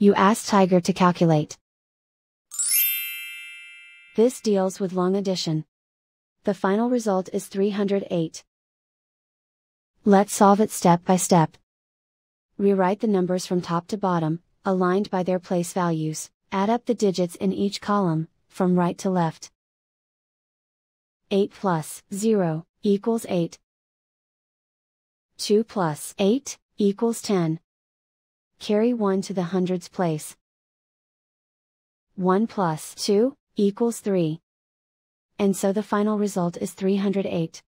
You ask Tiger to calculate. This deals with long addition. The final result is 308. Let's solve it step by step. Rewrite the numbers from top to bottom, aligned by their place values. Add up the digits in each column, from right to left. 8 plus 0 equals 8. 2 plus 8 equals 10. Carry 1 to the hundreds place. 1 plus 2 equals 3. And so the final result is 308.